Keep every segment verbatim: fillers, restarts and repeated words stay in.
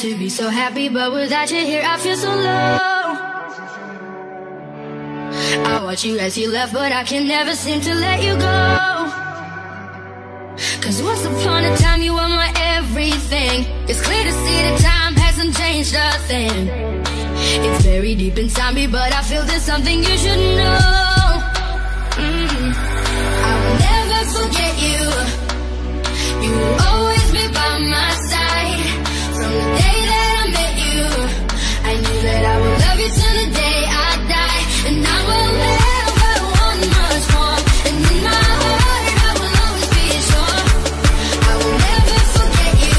to be so happy, but without you here I feel so low. I watch you as you left, but I can never seem to let you go. Cause once upon a time you were my everything. It's clear to see that time hasn't changed a thing. It's very deep inside me, but I feel there's something you should know. mm. I will never forget you. You will always be by my side. From the day that I met you, I knew that I would love you till the day I die. And I will never want much more. And in my heart I will always be sure I will never forget you.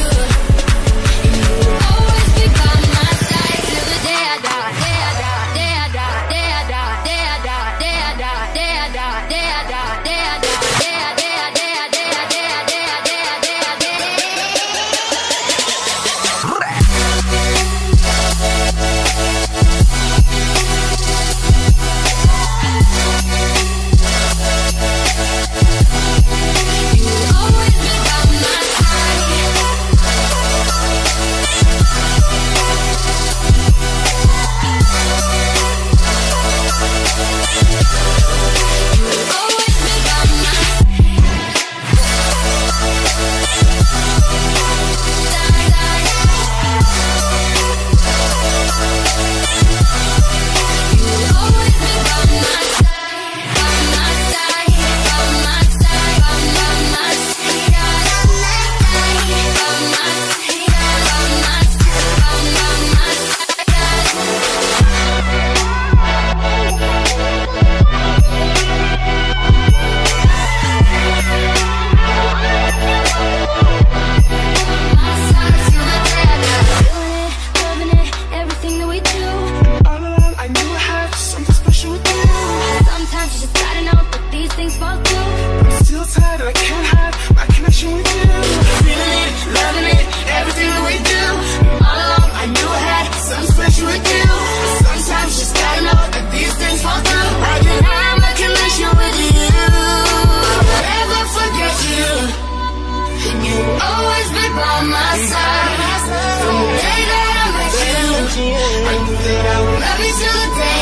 And you will always be by my side till the day I die. Day I die, day I die, day I die, day I die, day I die, day I die, day I die, day I die, day I day I day I day I day I day I day I day I day I. Love you till the day